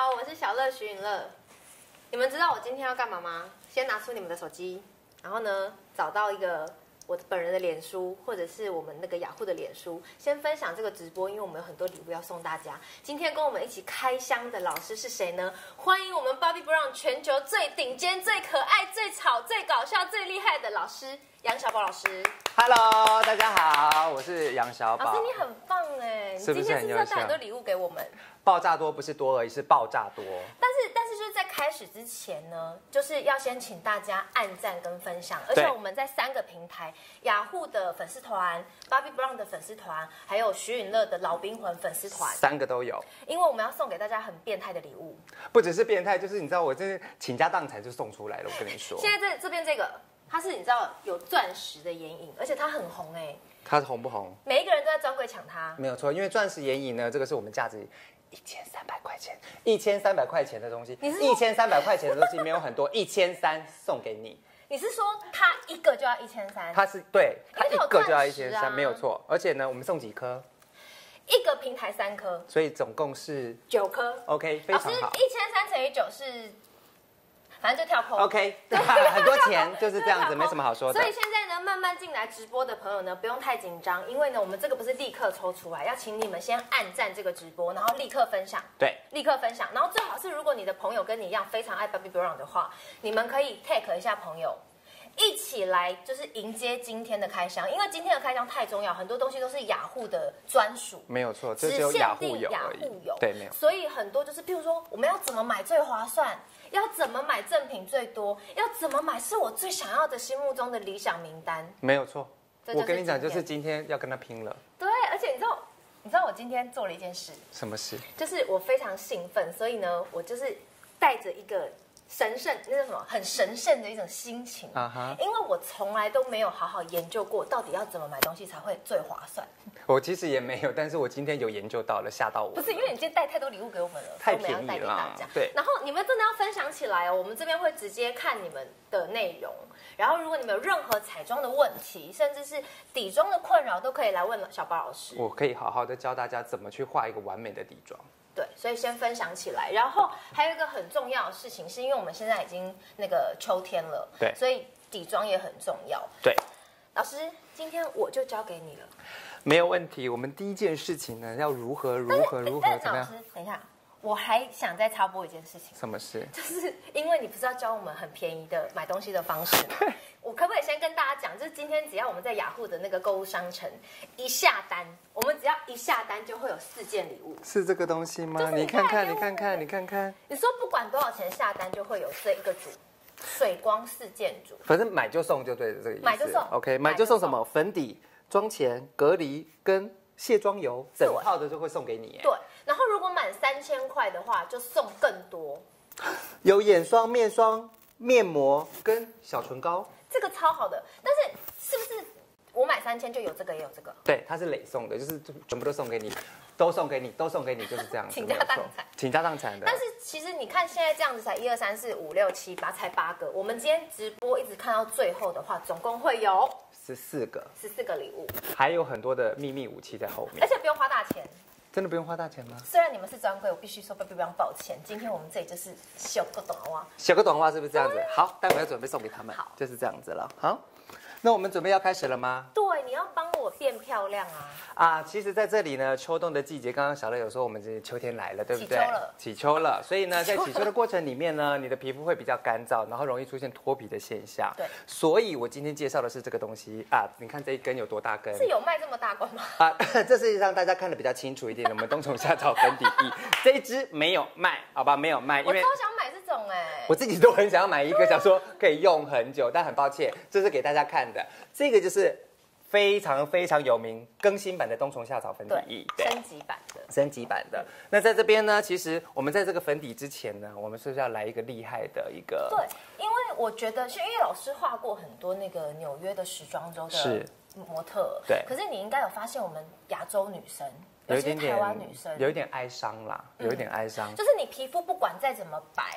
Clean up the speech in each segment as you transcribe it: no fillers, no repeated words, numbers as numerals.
好，我是小乐徐允乐。你们知道我今天要干嘛吗？先拿出你们的手机，然后呢，找到一个我本人的脸书，或者是我们那个雅虎的脸书，先分享这个直播，因为我们有很多礼物要送大家。今天跟我们一起开箱的老师是谁呢？欢迎我们 Bobbi Brown 全球最顶尖、最可爱、最吵、最搞笑、最厉害的老师杨小宝老师。 Hello， 大家好，我是杨小宝。 老师你很棒哎，你今天是不是要带很多礼物给我们？ 爆炸多不是多而已，是爆炸多。 但是就是在开始之前呢，就是要先请大家按赞跟分享，而且我们在3个平台，雅虎的粉丝团、Bobbi Brown 的粉丝团，还有徐允乐的老兵魂粉丝团 ，3个都有。 因为我们要送给大家很变态的礼物， 不只是变态，就是你知道我真是倾家荡产就送出来了，我跟你说。 现在这边这个，它是你知道有钻石的眼影，而且它很红哎。 它红不红？ 每一个人都在专柜抢它。 没有错，因为钻石眼影呢，这个是我们价值1300块钱，1300块钱的东西，1300块钱的东西没有很多，1300送给你。 你是说它一个就要1300？ 它是对，它一个就要1300，没有错。而且呢，我们送几颗？ 一个平台3颗， 所以总共是 9颗。 OK， 非常好。 老师，1300乘以9是，反正就跳扣。 OK， 很多钱就是这样子，没什么好说的。 所以现在呢，慢慢进来直播的朋友呢，不用太紧张，因为呢，我们这个不是立刻抽出来，要请你们先按赞这个直播，然后立刻分享。 对， 立刻分享，然后最好是如果你的朋友跟你一样非常爱 Bobbi Brown 的话，你们可以 tag 一下朋友。一起来就是迎接今天的开箱，因为今天的开箱太重要，很多东西都是雅虎的专属， 没有错，只有雅虎有而已。对，没有。 所以很多就是，譬如说，我们要怎么买最划算，要怎么买赠品最多，要怎么买是我最想要的心目中的理想名单。 没有错，我跟你讲，就是今天要跟他拼了。 对，而且你知道我今天做了一件事。 什么事？ 就是我非常兴奋，所以呢，我就是带着一个神圣，那叫什么？很神圣的一种心情。因为我从来都没有好好研究过，到底要怎么买东西才会最划算。 我其实也没有，但是我今天有研究到了，吓到我。 不是，因为你今天带太多礼物给我们了， 太便宜了。对。 然后你们真的要分享起来哦，我们这边会直接看你们的内容。然后如果你们有任何彩妆的问题，甚至是底妆的困扰，都可以来问小宝老师。 我可以好好的教大家怎么去画一个完美的底妆。 对，所以先分享起来，然后还有一个很重要的事情，是因为我们现在已经那个秋天了， 对， 所以底妆也很重要。 对， 老师，今天我就交给你了， 没有问题。我们第一件事情呢，要如何怎么样？ 老师，等一下，我还想再插播一件事情。 什么事？ 就是因为你不是要教我们很便宜的买东西的方式吗？我可不可以先跟大家讲，就是今天只要我们在雅虎的那个购物商城一下单，我们只要一下单就会有4件礼物。 是这个东西吗？你看看。 你说不管多少钱下单就会有这一个组，水光4件组。 反正买就送就对了，这个意思。 买就送。 OK， 买就送什么？粉底、妆前、隔离跟卸妆油，整套的就会送给你。 对，然后如果满3000块的话，就送更多。 有眼霜、面霜、面膜跟小唇膏。 这个超好的，但是是不是我买3000就有这个也有这个？ 对，它是累送的，就是全部都送给你，都送给你，就是这样子。 倾家荡产， 倾家荡产的。 但是其实你看现在这样子才1、2、3、4、5、6、7、8，才8个。我们今天直播一直看到最后的话，总共会有 14个礼物， 还有很多的秘密武器在后面， 而且不用花大钱。 真的不用花大钱吗？ 虽然你们是专柜，我必须说Bobbi Brown抱歉，今天我们这里就是小个短袜， 小个短袜是不是这样子？好，待会要准备送给他们，好，就是这样子了。好，那我们准备要开始了吗？ 对，你要帮我变漂亮啊！ 其实在这里呢，秋冬的季节，刚刚小乐有说我们这秋天来了，对不对？起秋了，所以呢，在起秋的过程里面呢，你的皮肤会比较干燥，然后容易出现脱皮的现象。 对， 所以我今天介绍的是这个东西啊，你看这一根有多大根？ 是有卖这么大根吗？ 这是让大家看得比较清楚一点的，我们冬虫夏草粉底液这一支没有卖，好吧，没有卖， 因为我超想买这种我自己都很想要买一个，想说可以用很久，但很抱歉，这是给大家看的，这个就是非常有名更新版的冬虫夏草粉底液，升级版的。那在这边呢，其实我们在这个粉底之前呢，我们是不是要来一个厉害的一个？ 对，因为我觉得是因为老师画过很多那个纽约的时装周的模特， 对。 可是你应该有发现，我们亚洲女生，尤其是台湾女生， 有一点哀伤啦，有一点哀伤。 就是你皮肤不管再怎么白，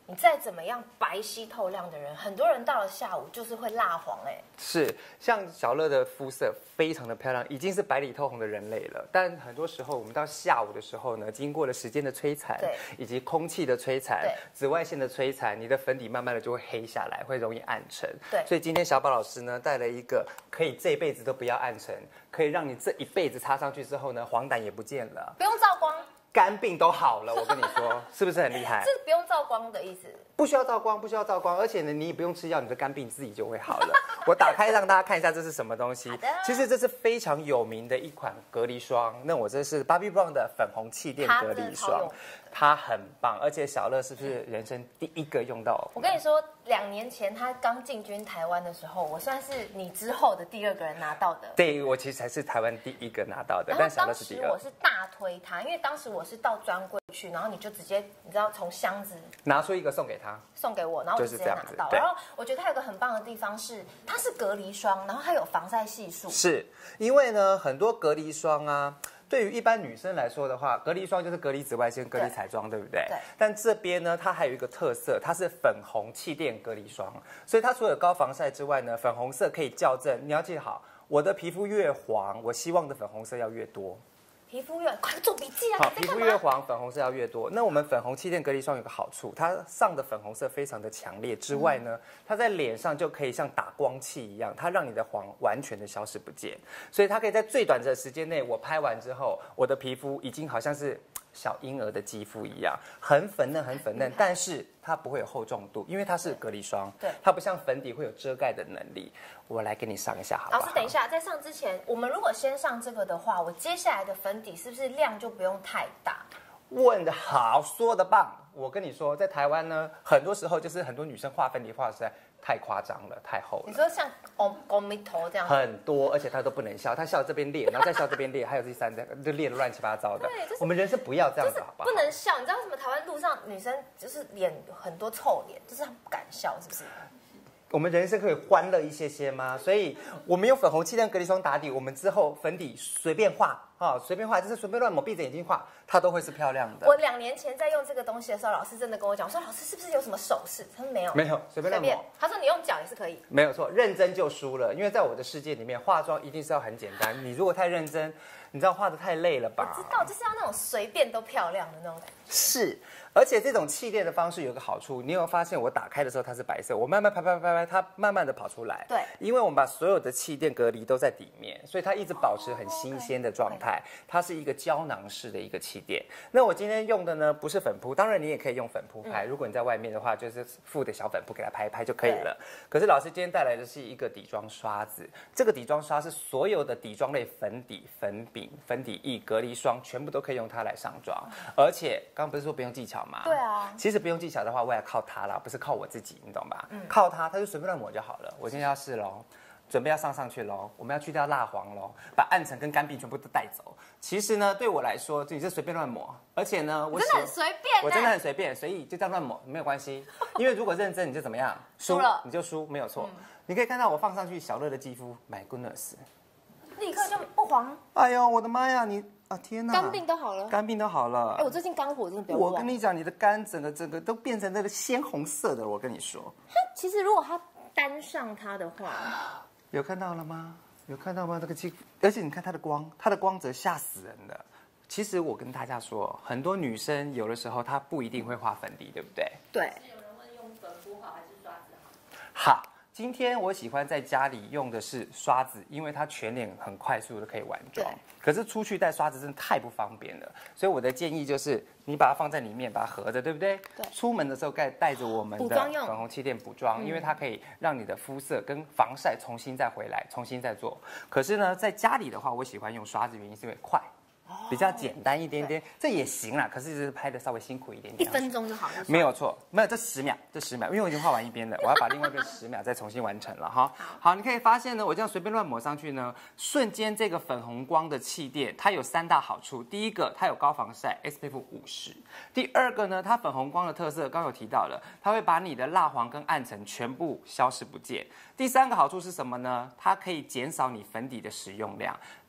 你再怎么样白皙透亮的人，很多人到了下午就是会蜡黄是，像小乐的肤色非常的漂亮，已经是白里透红的人类了。但很多时候我们到下午的时候呢，经过了时间的摧残，以及空气的摧残、紫外线的摧残，你的粉底慢慢的就会黑下来，会容易暗沉。 对， 所以今天小宝老师呢带了一个可以这辈子都不要暗沉，可以让你这一辈子擦上去之后呢，黄疸也不见了， 不用照光。 肝病都好了，我跟你说，是不是很厉害？ 是不用照光的意思？ 不需要照光，不需要照光，而且呢，你也不用吃药，你的肝病自己就会好了。我打开让大家看一下这是什么东西。其实这是非常有名的一款隔离霜。那我这是 Bobbi Brown 的粉红气垫隔离霜，它很棒，而且小乐是不是人生第一个用到？ 我跟你说，2年前他刚进军台湾的时候，我算是你之后的第2个人拿到的。 对，我其实才是台湾第一个拿到的，但小乐是第2。 当时我是大推他，因为当时我是到专柜去，然后你就直接你知道从箱子拿出一个送给他， 送给我，然后我就直接拿到。然后我觉得它有个很棒的地方是，它是隔离霜，然后它有防晒系数。 是因为呢，很多隔离霜啊。对于一般女生来说的话，隔离霜就是隔离紫外线、隔离彩妆，对不对？ 对。 但这边呢，它还有一个特色，它是粉红气垫隔离霜，所以它除了高防晒之外呢，粉红色可以校正。你要记好，我的皮肤越黄，我希望的粉红色要越多。 皮肤越快做笔记啊！ 好，皮肤越黄，粉红色要越多。那我们粉红气垫隔离霜有个好处，它上的粉红色非常的强烈之外呢，它在脸上就可以像打光器一样，它让你的黄完全的消失不见。所以它可以在最短的时间内，我拍完之后，我的皮肤已经好像是小婴儿的肌肤一样，很粉嫩，很粉嫩，但是它不会有厚重度，因为它是隔离霜， 对， 它不像粉底会有遮盖的能力。我来给你上一下，好不好？ 老师，等一下，在上之前，我们如果先上这个的话，我接下来的粉底是不是量就不用太大？ 问得好，说得棒。我跟你说，在台湾呢，很多时候就是很多女生画粉底画的实在太夸张了，太厚了。 你说像欧米头这样很多，而且她都不能笑，她笑这边裂，然后再笑这边裂，还有第3就裂得乱七八糟的。 对， 我们人生不要这样子，好不好？ 不能笑，你知道为什么台湾路上女生就是脸很多臭脸，就是她不敢笑，是不是？ 我们人生可以欢乐一些些吗？所以我们用粉红气垫隔离霜打底，我们之后粉底随便画随便画，就是随便乱抹，闭着眼睛画，它都会是漂亮的。 我2年前在用这个东西的时候，老师真的跟我讲，我说老师是不是有什么手势？他说没有， 没有，随便乱抹。 他说你用脚也是可以， 没有错，认真就输了。因为在我的世界里面，化妆一定是要很简单。你如果太认真，你知道画得太累了吧？ 我知道，就是要那种随便都漂亮的那种感觉。 是，而且这种气垫的方式有个好处，你有发现我打开的时候它是白色，我慢慢拍，它慢慢的跑出来。 对， 因为我们把所有的气垫隔离都在底面，所以它一直保持很新鲜的状态。它是一个胶囊式的一个气垫。那我今天用的呢不是粉扑，当然你也可以用粉扑拍。如果你在外面的话，就是附的小粉扑给它拍一拍就可以了。可是老师今天带来的是一个底妆刷子，这个底妆刷是所有的底妆类粉底、粉饼、粉底液、隔离霜全部都可以用它来上妆，而且刚刚不是说不用技巧吗？ 对啊， 其实不用技巧的话，我也靠它啦，不是靠我自己，你懂吧？靠它就随便乱抹就好了。我今天要试喽，准备要上去喽，我们要去掉蜡黄喽，把暗沉跟干病全部都带走。其实呢，对我来说，你是随便乱抹，而且呢，我真的很随便， 我真的很随便，所以就这样乱抹没有关系。因为如果认真，你就怎么样？ 输了你就输，没有错。你可以看到我放上去小乐的肌肤 ，My goodness， 立刻就不黄。 哎呦，我的妈呀，你啊天哪， 肝病都好了， 肝病都好了。 哎，我最近肝火真的比较旺。我跟你讲，你的肝整个都变成那个鲜红色的，我跟你说。 其实如果它单上它的话， 有看到了吗？有看到吗？这个肌肤，而且你看它的光，它的光泽吓死人的。其实我跟大家说，很多女生有的时候她不一定会画粉底，对不对？ 对。 有人问用粉扑好还是刷子好？好。今天我喜欢在家里用的是刷子，因为它全脸很快速的可以完妆。可是出去带刷子真的太不方便了，所以我的建议就是你把它放在里面，把它合着，对不对？ 对。 出门的时候带着我们的粉红气垫补妆，因为它可以让你的肤色跟防晒重新再回来，重新再做。可是呢，在家里的话，我喜欢用刷子，原因是因为快。比较简单一点点，这也行啦。可是就是拍的稍微辛苦一点点， 1分钟就好了。 没有错，没有这10秒，因为我已经画完一边了，我要把另外一边10秒再重新完成了哈。好，你可以发现呢，我这样随便乱抹上去呢，瞬间这个粉红光的气垫，它有3大好处。第一个，它有高防晒 ，SPF 50。第二个呢，它粉红光的特色，刚有提到了，它会把你的蜡黄跟暗沉全部消失不见。第3个好处是什么呢？它可以减少你粉底的使用量。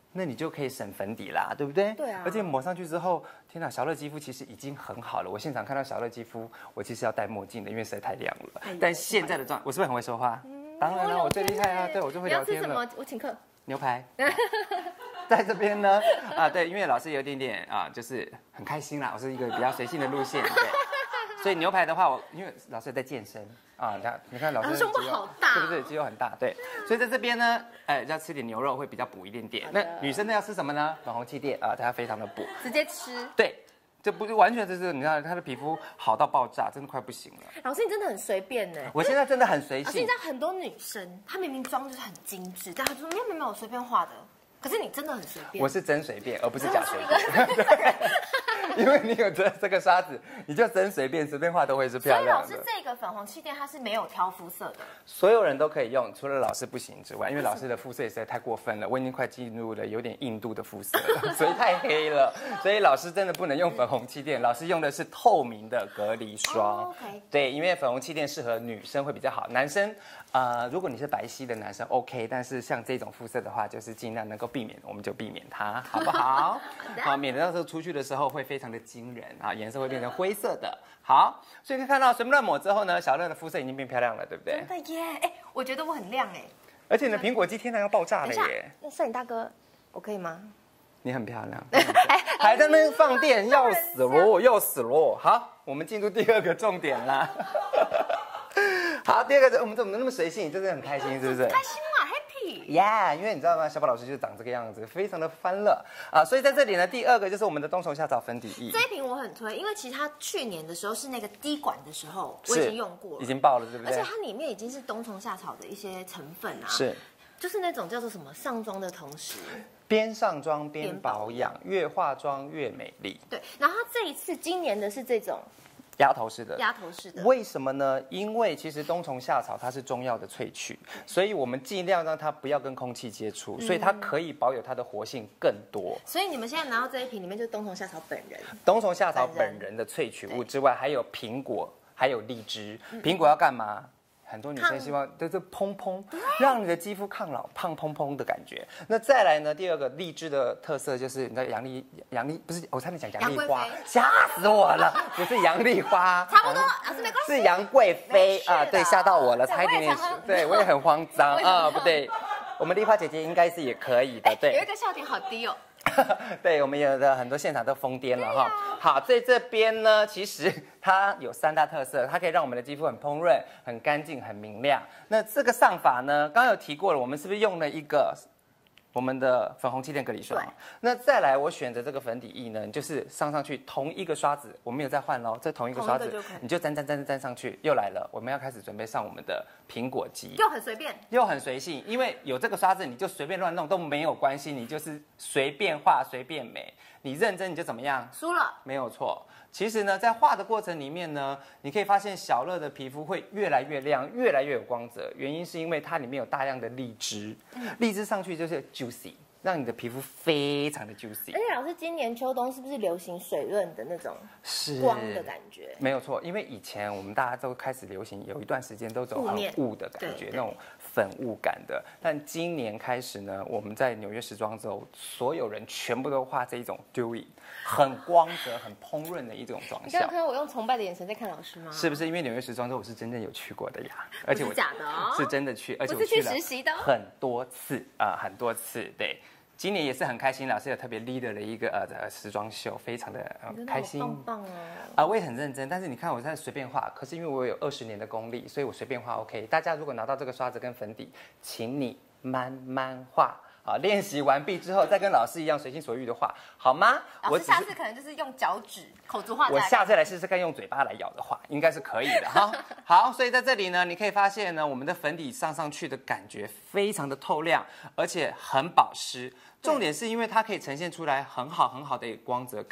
那你就可以省粉底啦，对不对？ 对啊。 而且抹上去之后，天哪，小乐肌肤其实已经很好了。我现场看到小乐肌肤，我其实要戴墨镜的，因为实在太亮了。但现在的状，我是不是很会说话？当然了，我最厉害啊，对我就会聊天了。 你要吃什么？我请客。 牛排。在这边呢，对，因为老师有点点就是很开心啦，我是一个比较随性的路线，对。所以牛排的话，因为老师在健身你看老师胸部好大， 是不是肌肉很大？对，所以在这边呢，要吃点牛肉会比较补一点点。那女生呢要吃什么呢？粉红气垫它非常的补， 直接吃。 对，这不是完全就是你知道她的皮肤好到爆炸，真的快不行了。 老师你真的很随便呢。 我现在真的很随性。 现在很多女生她明明妆就是很精致，但她就说没有我随便画的。可是你真的很随便。 我是真随便，而不是假随便。因为你有这个刷子，你就真随便画都会是漂亮的。 所以老师这个粉红气垫它是没有挑肤色的， 所有人都可以用，除了老师不行之外，因为老师的肤色也实在太过分了，我已经快进入了有点印度的肤色了，所以太黑了，所以老师真的不能用粉红气垫，老师用的是透明的隔离霜。对，因为粉红气垫适合女生会比较好，男生如果你是白皙的男生 OK， 但是像这种肤色的话，就是尽量能够避免，我们就避免它，好不好？好，免得到时候出去的时候会非常的惊人颜色会变成灰色的。好，所以可以看到随便乱抹之后呢，小乐的肤色已经变漂亮了，对不对？ 真的耶！我觉得我很亮哎。 而且呢，苹果肌天然要爆炸了耶！ 那摄影大哥，我可以吗？ 你很漂亮，还在那边放电，要死咯，要死咯！好，我们进入第二个重点啦。好，第二个我们怎么那么随性？真的很开心，是不是？ 开心嘛 ，happy。 Yeah， 因为你知道吗？小宝老师就是长这个样子，非常的欢乐所以在这里呢，第二个就是我们的冬虫夏草粉底液。 这一瓶我很推，因为其实它去年的时候是那个滴管的时候，我已经用过了， 已经爆了，对不对？ 而且它里面已经是冬虫夏草的一些成分是， 就是那种叫做什么上妆的同时。 边上妆边保养，越化妆越美丽。 对，然后它这一次今年的是这种鸭头式的，为什么呢？因为其实冬虫夏草它是中药的萃取，所以我们尽量让它不要跟空气接触，所以它可以保有它的活性更多。 所以你们现在拿到这一瓶里面就是冬虫夏草本人， 冬虫夏草本人的萃取物之外，还有苹果，还有荔枝。苹果要干嘛？很多女生希望就是蓬蓬，让你的肌肤抗老，胖蓬蓬的感觉。那再来呢？第二个荔枝的特色就是你知道杨丽不是，我差点讲杨丽花，吓死我了！不是杨丽花， 差不多，老师没关系， 是杨贵妃对，吓到我了，差一点点，对我也很慌张不对，我们丽花姐姐应该是也可以的，对。 有一个笑点好低哦。 对，我们有的很多现场都疯癫了哈。好，在这边呢，其实它有3大特色，它可以让我们的肌肤很蓬润、很干净、很明亮。那这个上法呢，刚刚有提过了，我们是不是用了一个我们的粉红气垫隔离霜？那再来，我选择这个粉底液呢，就是上去同一个刷子，我没有再换喽，这同一个刷子，你就沾上去，又来了，我们要开始准备上我们的苹果肌， 又很随便， 又很随性，因为有这个刷子，你就随便乱弄都没有关系，你就是随便画随便美，你认真你就怎么样？ 输了， 没有错。其实呢，在画的过程里面呢，你可以发现小乐的皮肤会越来越亮，越来越有光泽。原因是因为它里面有大量的荔枝，荔枝上去就是 juicy， 让你的皮肤非常的 juicy。 而且老师，今年秋冬是不是流行水润的那种光的感觉？ 没有错，因为以前我们大家都开始流行，有一段时间都走很雾的感觉，那种粉雾感的。但今年开始呢，我们在纽约时装周，所有人全部都画这一种 dewy， 很光泽、很蓬润的一种妆效。 你刚刚看到我用崇拜的眼神在看老师吗？ 是不是？因为纽约时装周我是真正有去过的呀，而且我是假的哦， 是真的去，而且我是去实习的很多次很多次。对，今年也是很开心，老师有特别 leader 的一个时装秀，非常的开心， 棒哦！ 我也很认真，但是你看我在随便画，可是因为我有20年的功力，所以我随便画 OK。大家如果拿到这个刷子跟粉底，请你慢慢画。好，练习完毕之后，再跟老师一样随心所欲的画，好吗？ 老师下次可能就是用脚趾口足画。 我下次来试试看用嘴巴来咬的话，应该是可以的哈。好，所以在这里呢，你可以发现呢，我们的粉底上去的感觉非常的透亮，而且很保湿。重点是因为它可以呈现出来很好的光泽感。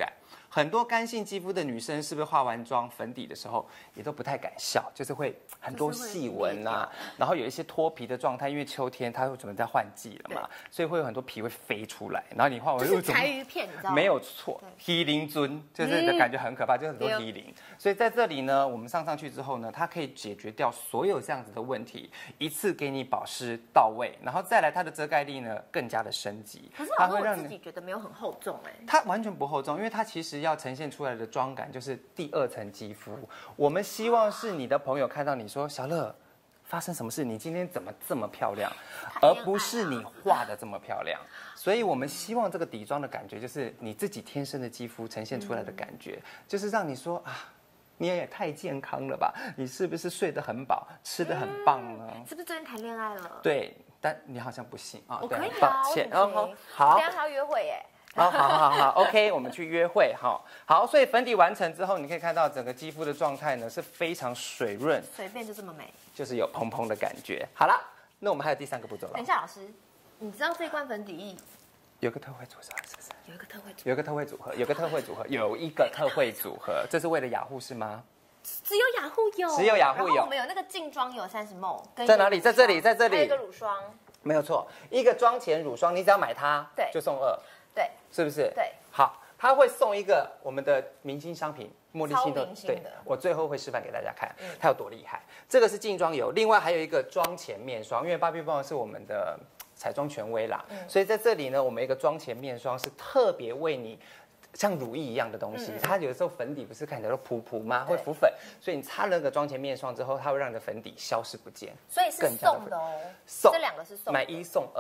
很多干性肌肤的女生是不是化完妆粉底的时候也都不太敢笑，就是会很多细纹啊，然后有一些脱皮的状态，因为秋天它会准备在换季了嘛，所以会有很多皮会飞出来，然后你化完就是柴鱼片，你知道吗？ 没有错，黑鳞尊就是感觉很可怕，就是很多黑鳞。所以在这里呢，我们上去之后呢，它可以解决掉所有这样子的问题，一次给你保湿到位，然后再来它的遮盖力呢更加的升级。 可是它会让我自己觉得没有很厚重它完全不厚重，因为它其实要呈现出来的妆感就是第2层肌肤。我们希望是你的朋友看到你说小乐，发生什么事？你今天怎么这么漂亮？而不是你画的这么漂亮。所以我们希望这个底妆的感觉就是你自己天生的肌肤呈现出来的感觉，就是让你说啊。你也太健康了吧？你是不是睡得很饱，吃得很棒呢？ 是不是最近谈恋爱了？ 对，但你好像不信啊。 我可以抱歉。 好，等下还要约会耶。 好 ，OK， 我们去约会哈。好，所以粉底完成之后，你可以看到整个肌肤的状态呢是非常水润， 随便就这么美， 就是有蓬蓬的感觉。好了，那我们还有第3个步骤了。 等一下，老师，你知道这罐粉底液有个特惠组合，是不是？ 有一个特惠组合， 这是为了雅虎是吗？ 只有雅虎有， 只有雅虎有。 我们有那个净妆有30ml， 在哪里？在这里， 还有一个乳霜， 没有错，一个妆前乳霜，你只要买它， 对， 就送2， 对， 是不是？ 对， 好，它会送一个我们的明星商品，茉莉心的， 对， 我最后会示范给大家看，它有多厉害。这个是净妆油，另外还有一个妆前面霜，因为Bobbi Brown是我们的彩妆权威啦，所以在这里呢，我们一个妆前面霜是特别为你像乳液一样的东西，它有的时候粉底不是看起来都扑扑吗？会浮粉，所以你擦了那个妆前面霜之后，它会让你的粉底消失不见， 所以是送的哦， 送这2个是送的， 买1送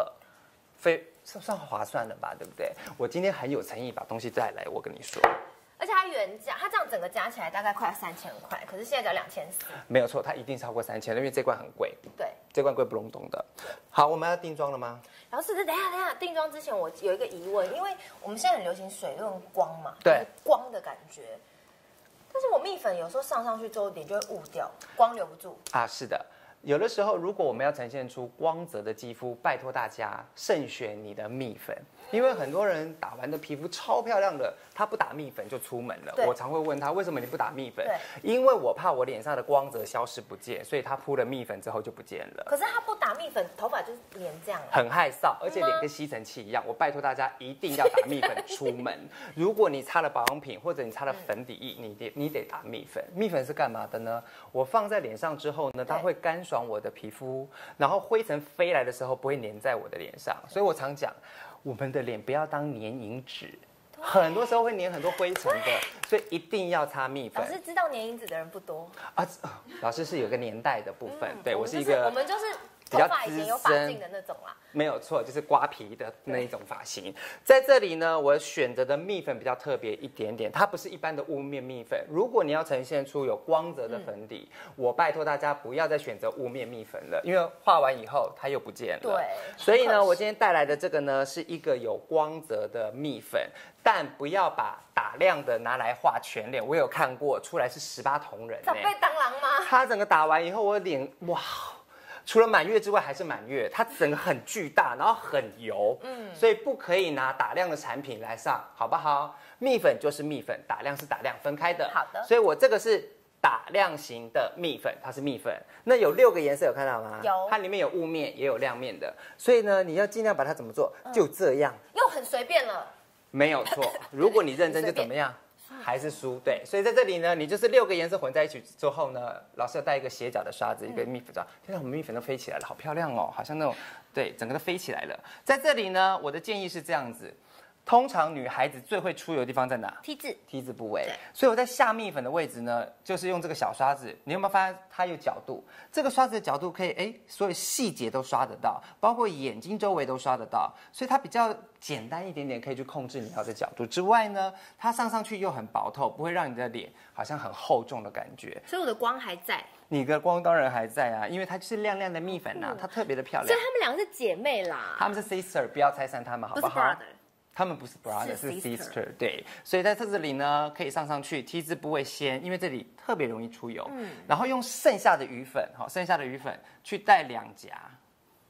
2，算划算了吧，对不对？我今天很有诚意把东西带来，我跟你说。 而且它原价，它这样整个加起来大概快3000块，可是现在只要2400。 没有错，它一定超过3000，因为这罐很贵。 对， 这罐贵不隆咚的。好，我们要定妆了吗？ 老师，等一下，定妆之前我有一个疑问，因为我们现在很流行水润光嘛， 对， 光的感觉。但是我蜜粉有时候上去之后脸就会雾掉，光留不住啊。是的。有的时候，如果我们要呈现出光泽的肌肤，拜托大家慎选你的蜜粉，因为很多人打完的皮肤超漂亮的，他不打蜜粉就出门了。我常会问他为什么你不打蜜粉？因为我怕我脸上的光泽消失不见，所以他铺了蜜粉之后就不见了。 可是他不打蜜粉，头发就是脸这样， 很害臊，而且脸跟吸尘器一样。我拜托大家一定要打蜜粉出门。如果你擦了保养品或者你擦了粉底液，你得打蜜粉。蜜粉是干嘛的呢？我放在脸上之后呢，它会干爽我的皮肤，然后灰尘飞来的时候不会粘在我的脸上。所以我常讲，我们的脸不要当粘蝇纸，很多时候会粘很多灰尘的，所以一定要擦蜜粉。 老师知道粘蝇子的人不多啊，老师是有个年代的部分，对我是一个，我们就是头发以前有发镜的那种啦。 没有错，就是刮皮的那一种发型。在这里呢，我选择的蜜粉比较特别一点点，它不是一般的雾面蜜粉。如果你要呈现出有光泽的粉底，我拜托大家不要再选择雾面蜜粉了，因为画完以后它又不见了。 对， 所以呢，我今天带来的这个呢，是一个有光泽的蜜粉，但不要把打亮的拿来画全脸。我有看过，出来是18铜人， 长辈当狼吗？ 它整个打完以后，我脸哇！除了满月之外还是满月，它整个很巨大，然后很油，所以不可以拿打亮的产品来上，好不好？蜜粉就是蜜粉，打亮是打亮，分开的。 好的。 所以我这个是打亮型的蜜粉，它是蜜粉。那有6个颜色，有看到吗？ 有。 它里面有雾面，也有亮面的。所以呢，你要尽量把它怎么做？就这样。 又很随便了。 没有错，如果你认真就怎么样？还是输，对，所以在这里呢，你就是6个颜色混在一起之后呢，老师要带一个斜角的刷子，一个蜜粉刷，现在我们蜜粉都飞起来了，好漂亮哦，好像那种，对，整个都飞起来了。在这里呢，我的建议是这样子，通常女孩子最会出油的地方在哪 ？T 字部位。所以我在下蜜粉的位置呢，就是用这个小刷子，你有没有发现它有角度？这个刷子的角度可以，所有细节都刷得到，包括眼睛周围都刷得到，所以它比较简单一点点，可以去控制你要的角度。之外呢，它上去又很薄透，不会让你的脸好像很厚重的感觉。 所以我的光还在。 你的光当然还在啊，因为它就是亮亮的蜜粉啊，它特别的漂亮。 所以他们两个是姐妹啦。 他们是 sister， 不要拆散他们，好不好？ 不是 brother。 他们不是 brother， 是 sister， 对，所以在这里呢，可以上去 T 字部位先，因为这里特别容易出油，然后用剩下的余粉，剩下的余粉去带2颊，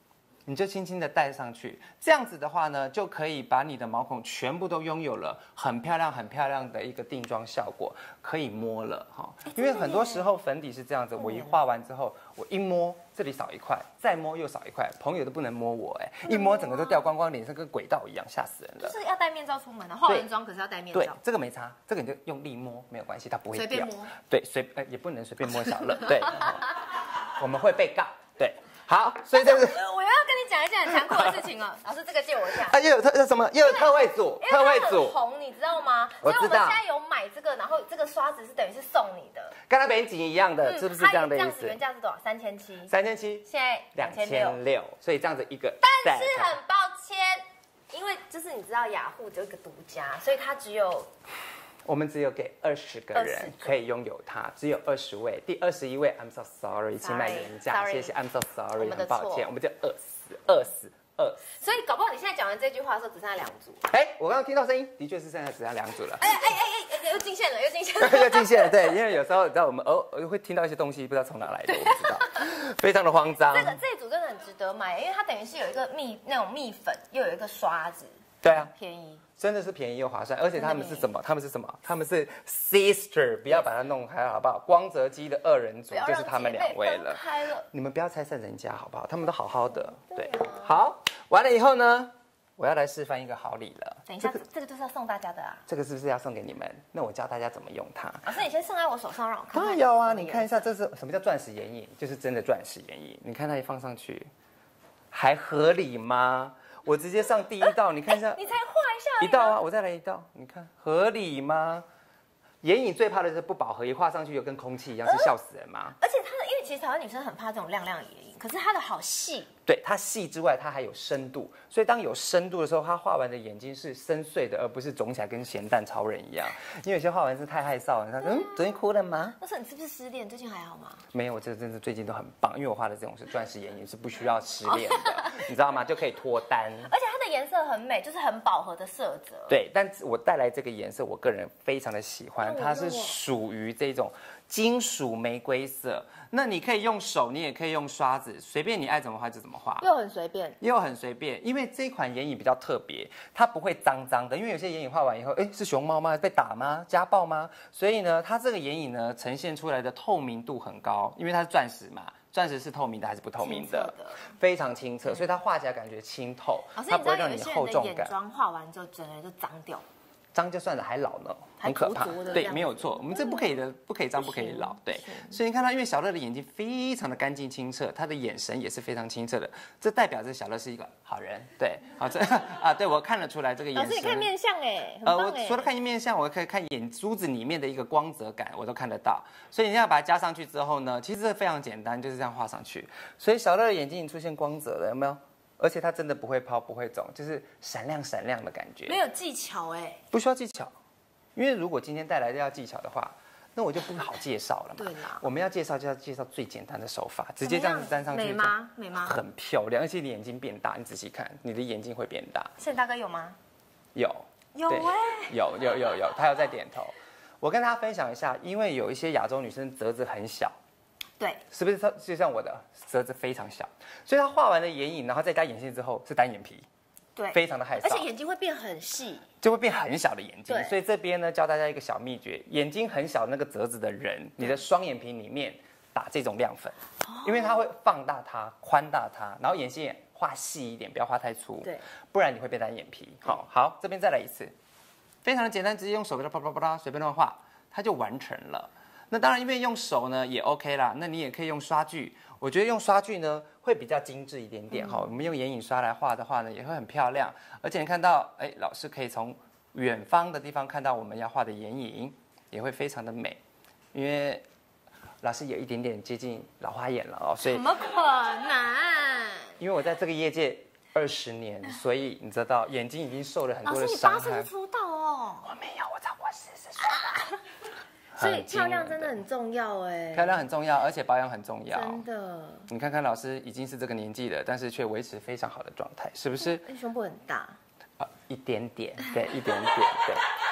你就轻轻的戴上去，这样子的话呢，就可以把你的毛孔全部都拥有了很漂亮、很漂亮的一个定妆效果，可以摸了哈。因为很多时候粉底是这样子，我一画完之后，我一摸这里少一块，再摸又少一块，朋友都不能摸我一摸整个都掉光光，脸上跟轨道一样，吓死人了。 就是要戴面罩出门的，化完妆可是要戴面罩。 对，这个没差，这个你就用力摸没有关系，它不会掉。 随便摸。 对，也不能随便摸小乐，对，我们会被告。对，好，所以这是我要跟你讲一件很残酷的事情了。老师，这个借我一下。 又有特惠组，特惠组红，你知道吗？ 我知道。 所以我们现在有买这个，然后这个刷子是等于是送你的， 跟它美景一样的，是不是这样的意思？ 这样子原价是多少？3700。 3700， 现在2600， 所以这样子一个。 但是很抱歉，因为就是你知道雅虎只有一个独家，所以它只有。 我们只有给20个人可以拥有它，只有20位。第21位 ，I'm so sorry， 请买原价，谢谢 ，I'm so sorry， 很抱歉，我们就饿死。 所以搞不好你现在讲完这句话的时候只剩下2组。 我刚刚听到声音，的确是现在只剩下2组了。 又进线了，又进线了。对，因为有时候你知道我们会听到一些东西，不知道从哪来的，我不知道，非常的慌张。 这一组真的很值得买，因为它等于是有一个那种蜜粉，又有一个刷子。 对啊， 便宜。 真的是便宜又划算，而且他们是什么？他们是 sister， 不要把它弄开好不好？光泽肌的2人组就是他们2位了。你们不要拆散人家好不好？他们都好好的。对，好，完了以后呢，我要来示范一个好礼了。 等一下，这个就是要送大家的啊。 这个是不是要送给你们？那我教大家怎么用它。 老师，你先送在我手上，让我看。 当然有啊，你看一下，这是什么叫钻石眼影？就是真的钻石眼影。你看它一放上去，还合理吗？我直接上第1道，你看一下。 你才画一下。 1道啊，我再来1道，你看合理吗？眼影最怕的是不饱和，一画上去就跟空气一样，是笑死人吗？ 而且它的，因为其实台湾女生很怕这种亮亮的眼影，可是它的好细。 对，它细之外，它还有深度，所以当有深度的时候，它画完的眼睛是深邃的，而不是肿起来跟咸蛋超人一样。因为有些画完是太害臊了，他说昨天哭了吗？ 那是你是不是失恋？最近还好吗？ 没有，我这真的最近都很棒，因为我画的这种是钻石眼影，是不需要失恋的，你知道吗？就可以脱单。 而且它的颜色很美，就是很饱和的色泽。 对，但我带来这个颜色，我个人非常的喜欢，它是属于这种金属玫瑰色。那你可以用手，你也可以用刷子，随便你爱怎么画就怎么画， 又很随便， 又很随便。因为这款眼影比较特别，它不会脏脏的。因为有些眼影画完以后，是熊猫吗？被打吗？家暴吗？所以呢，它这个眼影呢，呈现出来的透明度很高，因为它是钻石嘛。钻石是透明的还是不透明的？非常清澈，所以它画起来感觉清透，它不会让你厚重感。 眼妆画完之后，整个人就脏掉。 脏就算了，还老呢，很可怕。对，没有错，我们这不可以的，不可以脏，不可以老。对，所以你看到，因为小乐的眼睛非常的干净清澈，他的眼神也是非常清澈的，这代表着小乐是一个好人。对，好，这对我看得出来这个眼神。 老师，你看面相我除了看面相，我可以看眼珠子里面的一个光泽感，我都看得到。所以你要把它加上去之后呢，其实这非常简单，就是这样画上去。所以小乐的眼睛已经出现光泽了，有没有？而且它真的不会抛，不会肿，就是闪亮闪亮的感觉。 没有技巧不需要技巧，因为如果今天带来的要技巧的话，那我就不好介绍了嘛。 对啦， 我们要介绍就要介绍最简单的手法，直接这样子粘上去。 美吗？美吗？ 很漂亮，而且你眼睛变大，你仔细看，你的眼睛会变大。 现大哥有吗？ 有有有，他有在点头。我跟大家分享一下，因为有一些亚洲女生褶子很小。 对， 是不是就像我的褶子非常小，所以他画完了眼影，然后再加眼线之后是单眼皮， 对， 非常的害臊， 而且眼睛会变很细， 就会变很小的眼睛。所以这边呢教大家一个小秘诀，眼睛很小的那个褶子的人，你的双眼皮里面打这种亮粉，因为它会放大它、宽大它，然后眼线也画细一点，不要画太粗， 对， 不然你会变单眼皮。好，这边再来一次，非常的简单，直接用手给它啪啪啪啪随便乱画，它就完成了。那当然，因为用手呢也 OK 啦，那你也可以用刷具。我觉得用刷具呢会比较精致一点点哈。我们用眼影刷来画的话呢，也会很漂亮。而且你看到，老师可以从远方的地方看到我们要画的眼影，也会非常的美。因为老师有一点点接近老花眼了哦，所以怎么可能？ 因为我在这个业界20年，所以你知道眼睛已经受了很多的伤害。 老师，你8岁出道哦？ 我没有，我超过40岁了。 所以漂亮真的很重要漂亮很重要，而且保养很重要。 真的， 你看看老师已经是这个年纪了，但是却维持非常好的状态，是不是？ 胸部很大一点点，对，一点点，对。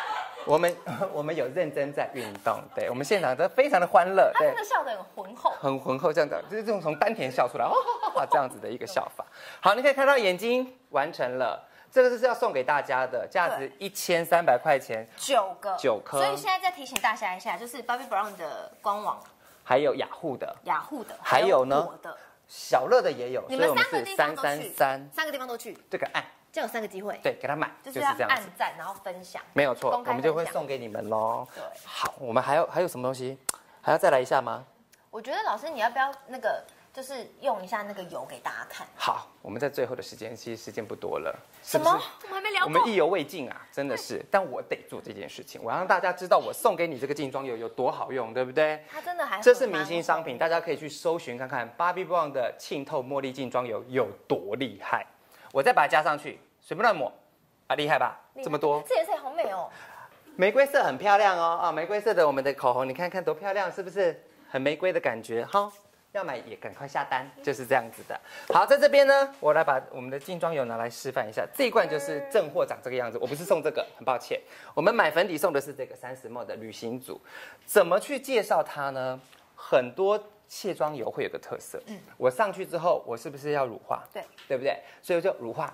我们有认真在运动，对我们现场都非常的欢乐， 他真的笑得很浑厚， 很浑厚，这样的就是这种从丹田笑出来，这样子的一个笑法。好，你可以看到眼睛完成了。这个是要送给大家的，价值1300块钱 ，9颗。所以现在再提醒大家一下，就是 Bobbi Brown 的官网， 还有雅虎的， 还有呢，小乐的也有， 你们3个地方都去 ，3个地方都去， 这个按， 这样有3个机会， 对，给他买， 就是要按赞，然后分享， 没有错，我们就会送给你们喽。 对， 好，我们还有什么东西，还要再来一下吗？ 我觉得老师你要不要那个？就是用一下那个油给大家看。 好，我们在最后的时间，其实时间不多了。 什么？我们还没聊过。 我们意犹未尽啊，真的是。但我得做这件事情，我让大家知道我送给你这个净妆油有多好用，对不对？ 它真的还这是明星商品，大家可以去搜寻看看 Bobbi Brown 的沁透茉莉净妆油有多厉害。我再把它加上去，随便乱抹啊，厉害吧？这么多， 这颜色也好美哦。 玫瑰色很漂亮哦，玫瑰色的我们的口红，你看看多漂亮，是不是很玫瑰的感觉？好。要买也赶快下单，就是这样子的。好，在这边呢，我来把我们的净妆油拿来示范一下。这一罐就是正货长这个样子，我不是送这个，很抱歉。我们买粉底送的是这个30ml 的旅行组。怎么去介绍它呢？很多卸妆油会有个特色，我上去之后，我是不是要乳化？对不对？所以就乳化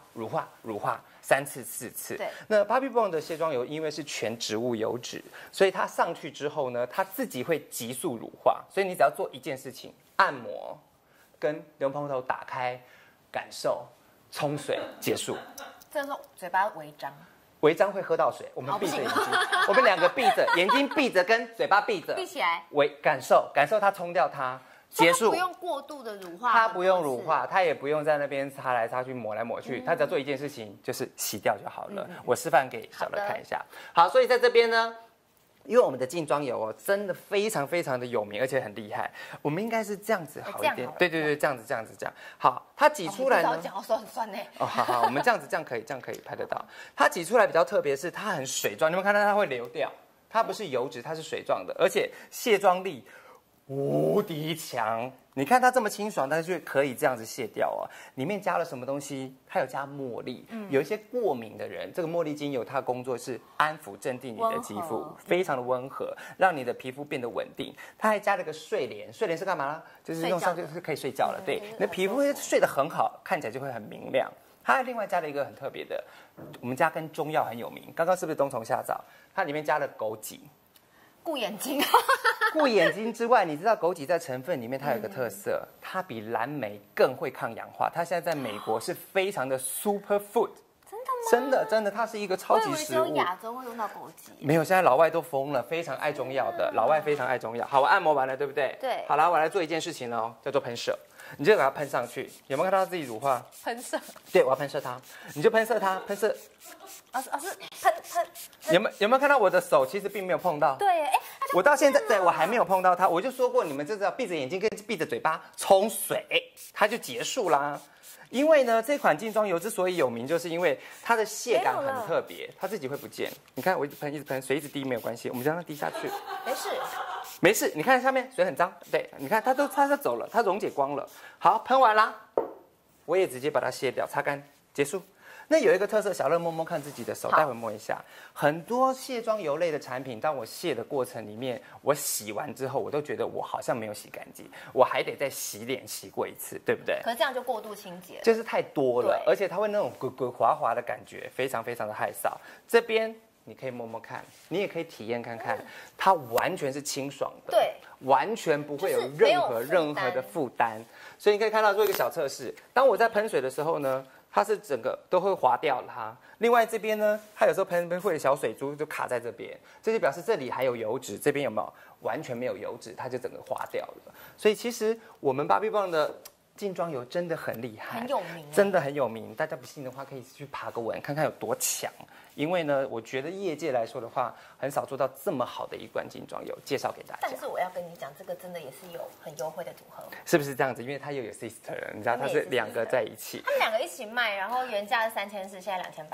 3次4次。 对。 那 Bobbi Brown 的卸妆油因为是全植物油脂，所以它上去之后呢，它自己会急速乳化，所以你只要做一件事情。按摩，跟莲蓬头打开，感受，冲水结束。 这时候嘴巴微张会喝到水，我们闭着眼睛，我们2个闭着，眼睛闭着跟嘴巴闭着， 闭起来， 感受它冲掉它，结束。 不用过度的乳化， 它不用乳化，它也不用在那边擦来擦去抹来抹去，它只要做一件事情，就是洗掉就好了。我示范给小乐看一下。好，所以在这边呢。因为我们的净妆油哦，真的非常非常的有名，而且很厉害。我们应该是这样子好一点，对，这样子。好，它挤出来呢， 讲说很酸呢。 哦，好，我们这样可以拍得到。它挤出来比较特别，是它很水状，你们看到它会流掉，它不是油脂，它是水状的，而且卸妆力无敌强。你看它这么清爽，但是却可以这样子卸掉哦。里面加了什么东西？它有加茉莉。有一些过敏的人，这个茉莉精油它的工作是安抚、镇定你的肌肤，非常的温和，让你的皮肤变得稳定。它还加了个睡莲，睡莲是干嘛呢？就是用上就是可以睡觉了。对，你的皮肤会睡得很好，看起来就会很明亮。它还另外加了一个很特别的，我们家跟中药很有名。刚刚是不是冬虫夏草？它里面加了枸杞。 顾眼睛， 顾眼睛之外，你知道枸杞在成分里面它有一个特色，它比蓝莓更会抗氧化。它现在在美国是非常的 super food。真的吗？真的，它是一个超级食物。 我以为只有亚洲会用到枸杞。 没有，现在老外都疯了，非常爱中药的，老外非常爱中药。好，我按摩完了，对不对？ 对。 好了，我来做一件事情喽，叫做喷射。你就给它喷上去，有没有看到自己乳化？ 喷射。对， 我要喷射它，你就喷射它，喷射。 是喷。 有没有看到我的手其实并没有碰到？ 对， 我到现在对我还没有碰到它，我就说过你们就是要闭着眼睛跟闭着嘴巴冲水，它就结束啦。因为呢，这款净妆油之所以有名，就是因为它的卸感很特别，它自己会不见。你看我一直喷，水一直滴没有关系，我们就让它滴下去。没事，你看下面水很脏，对，你看它走了，它溶解光了。好，喷完啦，我也直接把它卸掉，擦干，结束。那有一个特色，小乐摸摸看自己的手，待会摸一下。很多卸妆油类的产品，当我卸的过程里面，我洗完之后，我都觉得我好像没有洗干净，我还得再洗脸洗过一次，对不对？ 可是这样就过度清洁了， 就是太多了，而且它会那种滚滑滑的感觉，非常非常的害臊。这边你可以摸摸看，你也可以体验看看，它完全是清爽的， 对， 完全不会有任何的负担。所以你可以看到做一个小测试，当我在喷水的时候呢。它是整个都会滑掉它。另外这边呢，它有时候喷会有小水珠就卡在这边，这就表示这里还有油脂，这边有没有？完全没有油脂，它就整个滑掉了。所以其实我们 Bobbi Brown 的净妆油真的很厉害， 很有名， 真的很有名。大家不信的话，可以去爬个文，看看有多强。因为呢，我觉得业界来说的话，很少做到这么好的一罐净妆油，介绍给大家。 但是我要跟你讲，这个真的也是有很优惠的组合， 是不是这样子？因为它又有 sister， 你知道它是2个在一起， 他们2个一起卖，然后原价是3000，现在2800。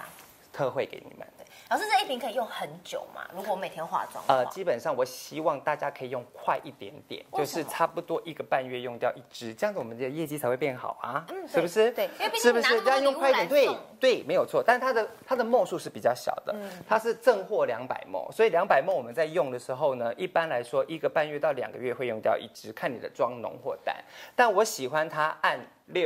特惠给你们。 老师，这一瓶可以用很久吗？如果我每天化妆的话， 基本上我希望大家可以用快一点点，就是差不多1个半月用掉1支，这样子我们的业绩才会变好啊，是不是？ 对，因为毕是不是竟拿那么多礼物来送， 对，没有错。但是它的ml数是比较小的，它是正货200ml，所以200ml我们在用的时候呢，一般来说1个半月到2个月会用掉1支，看你的妆浓或淡。但我喜欢它按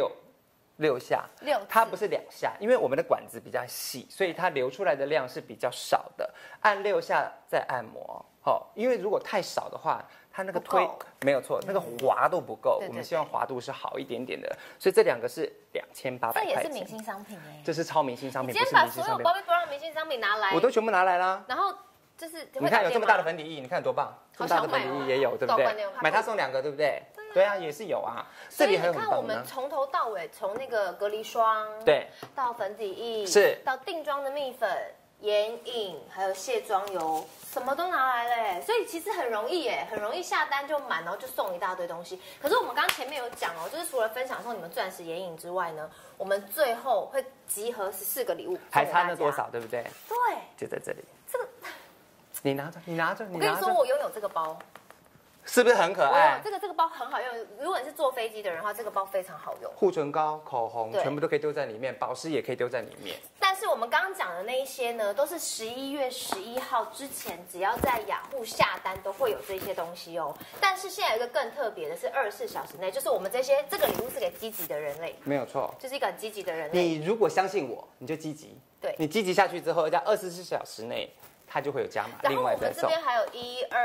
6下，它不是2下，因为我们的管子比较细，所以它流出来的量是比较少的。按6下再按摩，因为如果太少的话，它那个没有错，那个滑度不够。我们希望滑度是好一点点的，所以这2个是2800块钱。 这也是明星商品哎， 这是超明星商品。 今天把所有 Bobbi Brown 明星商品拿来， 我都全部拿来啦。 然后就是你看有这么大的粉底液，你看多棒，这么大的粉底液也有，对不对？买它送2个，对不对？对啊，也是有啊。 所以你看，我们从头到尾，从那个隔离霜， 对， 到粉底液， 是到定妆的蜜粉、眼影，还有卸妆油，什么都拿来了哎。所以其实很容易哎，很容易下单就满，然后就送一大堆东西。可是我们刚刚前面有讲哦，就是除了分享送你们钻石眼影之外呢，我们最后会集合14个礼物， 还差那多少，对不对？ 对， 就在这里。 这个你拿着。 我跟你说，我拥有这个包。 是不是很可爱？ 这个包很好用，如果你是坐飞机的人的话，这个包非常好用。 护唇膏、口红全部都可以丢在里面，保湿也可以丢在里面。 但是我们刚刚讲的那一些呢，都是11月11号之前，只要在雅虎下单都会有这些东西哦。但是现在有一个更特别的是24小时内，就是我们这个礼物是给积极的人类， 没有错， 就是一个很积极的人类。 你如果相信我，你就积极。 对， 你积极下去之后，在24小时内。它就会有加码， 然后我们这边还有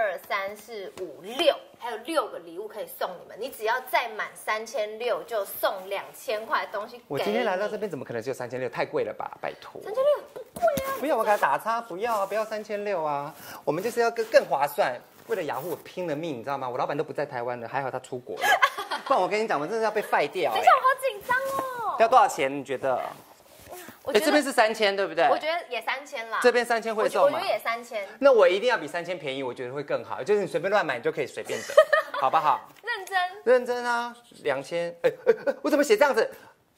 1、2、3、4、5、6，还有6个礼物可以送你们。你只要再满3600，就送2000块的东西给你。 我今天来到这边，怎么可能只有3600？太贵了吧，拜托。 3600不贵啊！ 不要，我给他打叉，不要啊，不要3600啊！我们就是要更划算。为了雅虎，我拼了命，你知道吗？我老板都不在台湾了，还好他出国了，不然我跟你讲，我真的要被废掉。 等一下，我好紧张哦。 要多少钱？你觉得？这边是3000，对不对？ 我觉得也3000啦。 这边3000会送吗？ 我觉得也3000。 那我一定要比3000便宜，我觉得会更好。就是你随便乱买，你就可以随便得，好不好？认真啊，2000。我怎么写这样子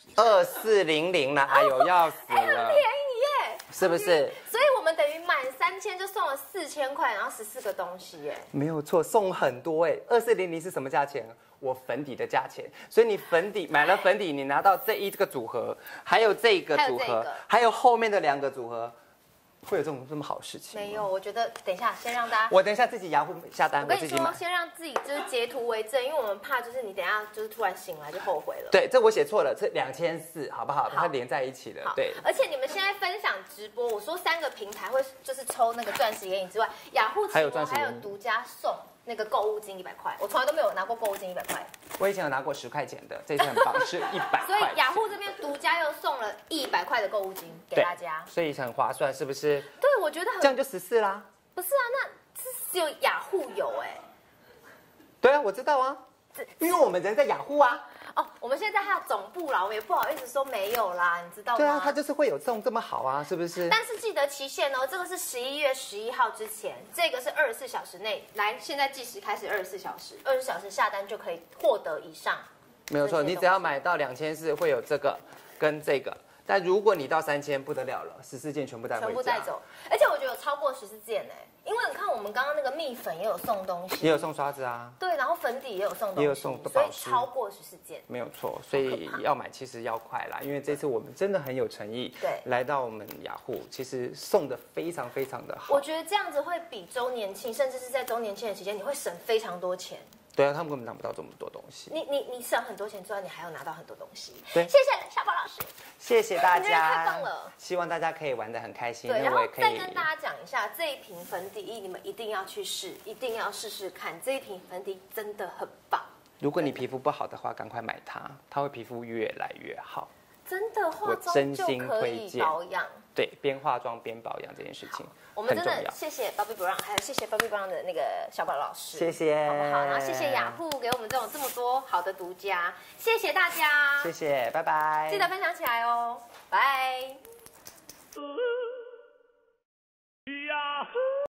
？2400啦，哎呦，要死了。 很便宜耶， 是不是？ 所以我们等于满3000就送了4000块，然后14个东西耶。 没有错，送很多哎。2400是什么价钱？我粉底的价钱，所以你买了粉底，你拿到这个组合，还有这个组合，还有后面的2个组合，会有这么好的事情？ 没有，我觉得等一下先让大家， 我等一下自己雅虎下单， 我跟你说，先让自己就是截图为证，因为我们怕就是你等一下就是突然醒来就后悔了。 对，这我写错了，这2400，好不好？它连在一起了。对， 而且你们现在分享直播，我说3个平台会就是抽那个钻石眼影之外，雅虎还有独家送。那个购物金100块，我从来都没有拿过购物金100块。 我以前有拿过10块钱的，这次很棒，是100块。 所以雅虎这边独家又送了100块的购物金给大家， 所以很划算，是不是？ 对，我觉得这样就14啦。 不是啊，那是只有雅虎有哎。 对啊，我知道啊，因为我们人在雅虎啊。 哦，我们现在它的总部啦，我们也不好意思说没有啦，你知道吗？ 对啊，它就是会有送这么好啊，是不是？ 但是记得期限哦，这个是11月11号之前，这个是24小时内。来，现在计时开始24小时，24小时下单就可以获得以上。 没有错，你只要买到2400会有这个跟这个。但如果你到3000不得了了，14件全部带回家， 全部带走。而且我觉得有超过14件哎，因为你看我们刚刚那个蜜粉也有送东西， 也有送刷子啊， 对，然后粉底也有送东西， 也有送所以超过14件， 没有错。所以要买其实要快啦，因为这次我们真的很有诚意， 对， 来到我们雅虎，其实送的非常非常的好。 我觉得这样子会比周年庆，甚至是在周年庆的期间，你会省非常多钱。 对啊，他们根本拿不到这么多东西。 你省很多钱之外，你还要拿到很多东西。 对， 谢谢小宝老师， 谢谢大家， 太棒了。 希望大家可以玩得很开心。 对，然后再跟大家讲一下，这一瓶粉底液你们一定要去试，一定要试试看，这一瓶粉底真的很棒。 如果你皮肤不好的话，赶快买它，它会皮肤越来越好。 真的化妆就可以保养， 对，边化妆边保养这件事情， 我们真的谢谢 Bobbi Brown， 还有谢谢 Bobbi Brown 的那个小宝老师， 谢谢， 好不好？然后谢谢雅虎给我们这么多好的独家，谢谢大家， 谢谢，拜拜， 记得分享起来哦，拜。